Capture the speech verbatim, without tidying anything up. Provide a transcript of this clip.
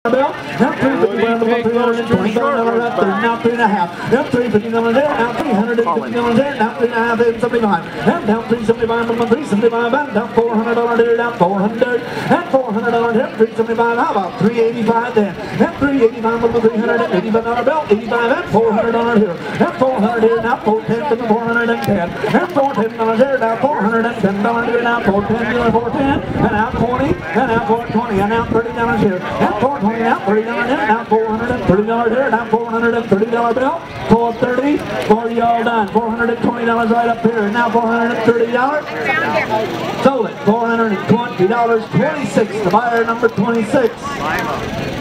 Now three fifty dollars, three hundred twenty dollars, now three and a half. Now three fifty dollars there, now three hundred fifty dollars there, now three and a half, and seventy-five. Now down three seventy-five, three seventy-five, down four hundred dollars there, down four hundred, and four hundred dollars there, three seventy-five. How about three eighty-five then? Now three eighty-five with the three hundred eighty-five dollar bill, eighty-five and four hundred dollars here. Now four hundred here, now four ten to the four hundred ten. Now four ten dollars there, now four hundred ten dollars here, now four ten to the four ten, and now twenty, and now four twenty, and now thirty dollars here. Now four twenty, now thirty dollars here, now four hundred thirty dollars here, now four hundred thirty dollar bill, four thirty, forty all done, four hundred twenty dollars right up here, and now four hundred thirty dollars. Sold it, four hundred twenty dollars, twenty-six, the buyer number twenty-six.